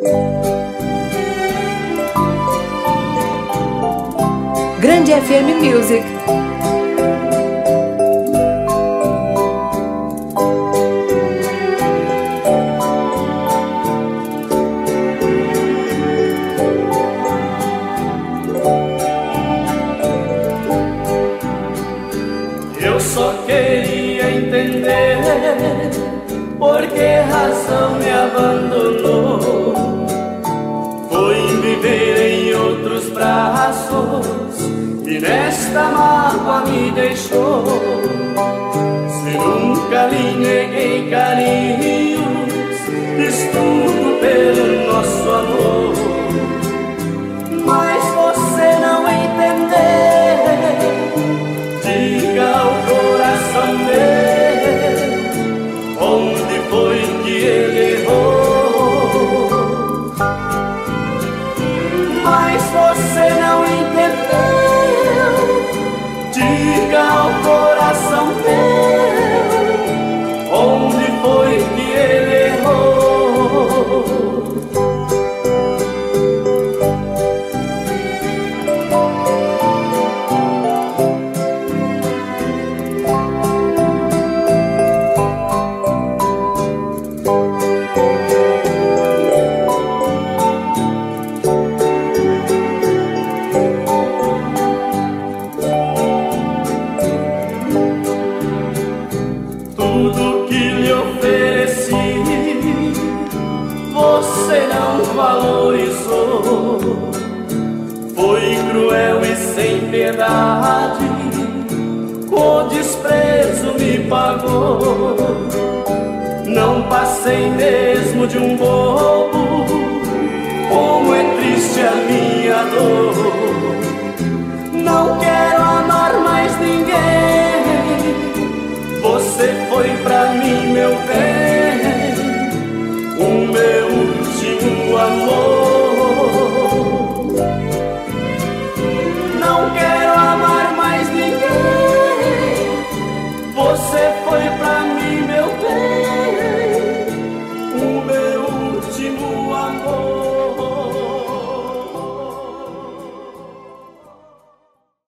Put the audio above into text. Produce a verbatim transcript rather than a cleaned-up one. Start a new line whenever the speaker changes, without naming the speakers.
Grande F M Music.
Eu só queria entender por que razão me abandonou. Foi viver em outros braços e nesta mágoa me deixou. Se nunca lhe neguei carinhos, fiz tudo pelo nosso amor. Mas você não entendeu. Diga ao coração meu, onde foi que ele errou? Mas você não entendeu. Diga ao coração meu, onde foi que ele errou? Tudo que lhe ofereci, você não valorizou. Foi cruel e sem piedade, com desprezo me pagou. Não passei mesmo de um bobo, como é triste a minha dor. Não quero amar mais ninguém. Você foi pra mim, meu bem.